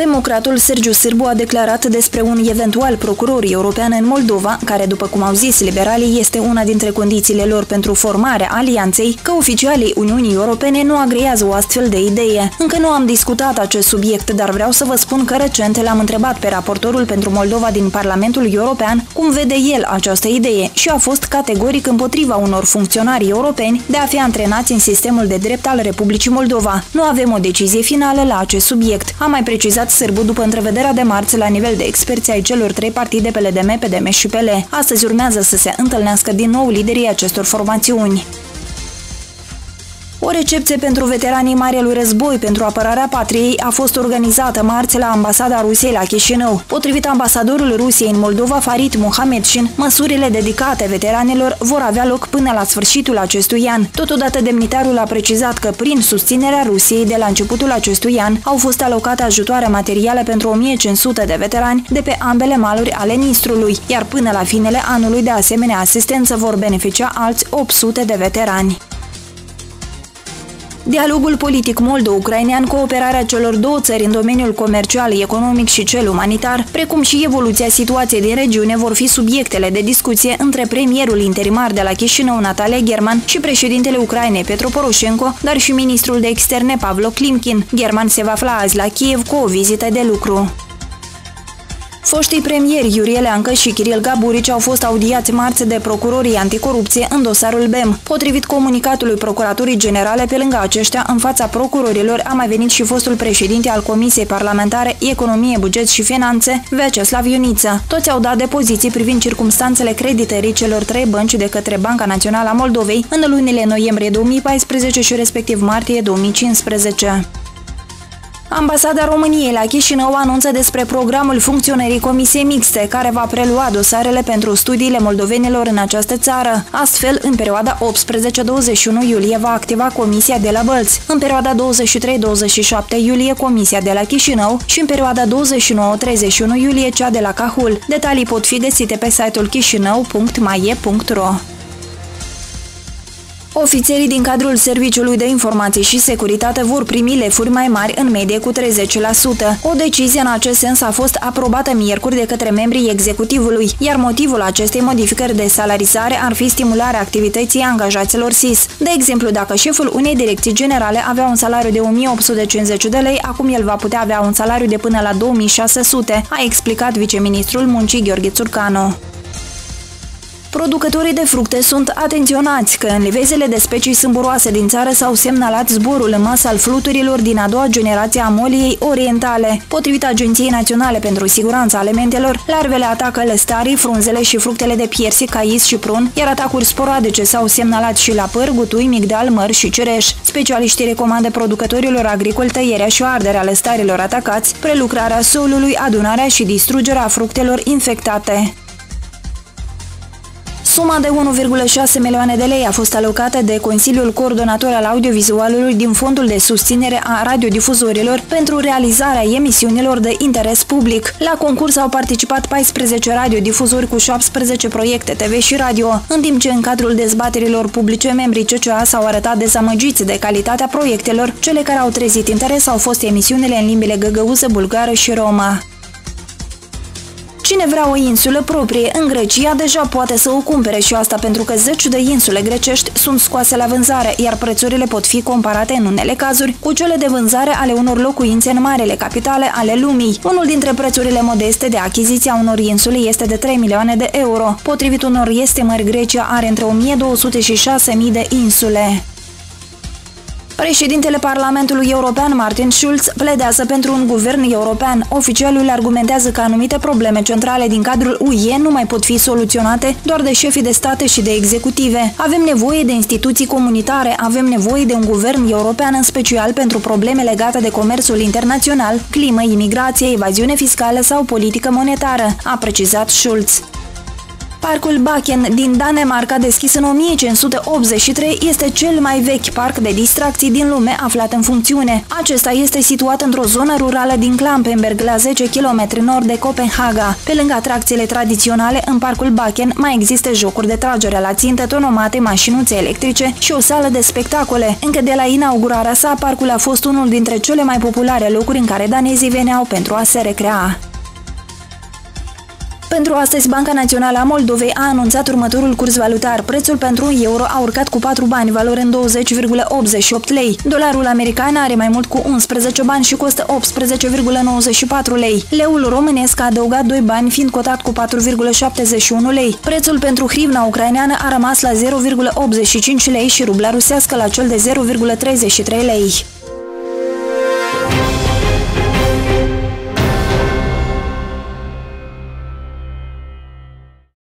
Democratul Sergiu Sârbu a declarat despre un eventual procuror european în Moldova, care, după cum au zis liberalii, este una dintre condițiile lor pentru formarea alianței, că oficialii Uniunii Europene nu agrează o astfel de idee. Încă nu am discutat acest subiect, dar vreau să vă spun că recent l-am întrebat pe raportorul pentru Moldova din Parlamentul European cum vede el această idee și a fost categoric împotriva unor funcționari europeni de a fi antrenați în sistemul de drept al Republicii Moldova. Nu avem o decizie finală la acest subiect, a mai precizat Sârbu după întrevederea de marți la nivel de experți ai celor trei partide PLDM, PDM și PL. Astăzi urmează să se întâlnească din nou liderii acestor formațiuni. O recepție pentru veteranii Marelui Război pentru apărarea patriei a fost organizată marți la Ambasada Rusiei la Chișinău. Potrivit ambasadorului Rusiei în Moldova, Farid Mohamedșin, măsurile dedicate veteranilor vor avea loc până la sfârșitul acestui an. Totodată, demnitarul a precizat că, prin susținerea Rusiei de la începutul acestui an, au fost alocate ajutoare materiale pentru 1500 de veterani de pe ambele maluri ale Nistrului, iar până la finele anului de asemenea asistență vor beneficia alți 800 de veterani. Dialogul politic moldo-ucrainean, cooperarea celor două țări în domeniul comercial, economic și cel umanitar, precum și evoluția situației din regiune vor fi subiectele de discuție între premierul interimar de la Chișinău, Natalia German, și președintele Ucrainei, Petro Poroșenko, dar și ministrul de externe, Pavlo Klimkin. German se va afla azi la Kiev cu o vizită de lucru. Foștii premieri Iurie Leancă și Kiril Gaburici au fost audiați marți de procurorii anticorupție în dosarul BEM. Potrivit comunicatului Procuraturii Generale, pe lângă aceștia, în fața procurorilor a mai venit și fostul președinte al Comisiei Parlamentare Economie, Buget și Finanțe, Vyacheslav Ioniță. Toți au dat depoziții privind circumstanțele creditării celor trei bănci de către Banca Națională a Moldovei în lunile noiembrie 2014 și respectiv martie 2015. Ambasada României la Chișinău anunță despre programul funcționării Comisiei Mixte, care va prelua dosarele pentru studiile moldovenilor în această țară. Astfel, în perioada 18-21 iulie va activa Comisia de la Bălți, în perioada 23-27 iulie Comisia de la Chișinău și în perioada 29-31 iulie cea de la Cahul. Detalii pot fi găsite pe site-ul chișinău.maie.ro. Ofițerii din cadrul Serviciului de Informații și Securitate vor primi lefuri mai mari în medie cu 30%. O decizie în acest sens a fost aprobată miercuri de către membrii executivului, iar motivul acestei modificări de salarizare ar fi stimularea activității angajaților SIS. De exemplu, dacă șeful unei direcții generale avea un salariu de 1850 de lei, acum el va putea avea un salariu de până la 2600, a explicat viceministrul Muncii Gheorghe Țurcanu. Producătorii de fructe sunt atenționați că în livezele de specii sâmburoase din țară s-au semnalat zborul în masă al fluturilor din a doua generație a moliei orientale. Potrivit Agenției Naționale pentru Siguranța Alimentelor, larvele atacă lăstarii, frunzele și fructele de piersic, cais și prun, iar atacuri sporadice s-au semnalat și la păr, gutui, migdal, măr și cireș. Specialiștii recomandă producătorilor agricoli tăierea și arderea lăstarilor atacați, prelucrarea solului, adunarea și distrugerea fructelor infectate. Suma de 1,6 milioane de lei a fost alocată de Consiliul Coordonator al Audiovizualului din Fondul de Susținere a Radiodifuzorilor pentru realizarea emisiunilor de interes public. La concurs au participat 14 radiodifuzori cu 17 proiecte TV și radio, în timp ce în cadrul dezbaterilor publice membrii CCA s-au arătat dezamăgiți de calitatea proiectelor. Cele care au trezit interes au fost emisiunile în limbile găgăuză, bulgară și romă. Cine vrea o insulă proprie în Grecia deja poate să o cumpere și asta pentru că 10 de insule grecești sunt scoase la vânzare, iar prețurile pot fi comparate în unele cazuri cu cele de vânzare ale unor locuințe în marele capitale ale lumii. Unul dintre prețurile modeste de achiziție a unor insule este de 3 milioane de euro. Potrivit unor estimări, Grecia are între 1200 și 6000 de insule. Președintele Parlamentului European, Martin Schulz, pledează pentru un guvern european. Oficialul argumentează că anumite probleme centrale din cadrul UE nu mai pot fi soluționate doar de șefii de state și de executive. Avem nevoie de instituții comunitare, avem nevoie de un guvern european în special pentru probleme legate de comerțul internațional, climă, imigrație, evaziune fiscală sau politică monetară, a precizat Schulz. Parcul Bakken din Danemarca, deschis în 1583, este cel mai vechi parc de distracții din lume aflat în funcțiune. Acesta este situat într-o zonă rurală din Klampenberg, la 10 km nord de Copenhaga. Pe lângă atracțiile tradiționale, în parcul Bakken mai există jocuri de tragere la țintă, tonomate, mașinuțe electrice și o sală de spectacole. Încă de la inaugurarea sa, parcul a fost unul dintre cele mai populare locuri în care danezii veneau pentru a se recrea. Pentru astăzi, Banca Națională a Moldovei a anunțat următorul curs valutar. Prețul pentru un euro a urcat cu 4 bani, valorând 20,88 lei. Dolarul american are mai mult cu 11 bani și costă 18,94 lei. Leul românesc a adăugat 2 bani, fiind cotat cu 4,71 lei. Prețul pentru hrivna ucraineană a rămas la 0,85 lei și rubla rusească la cel de 0,33 lei.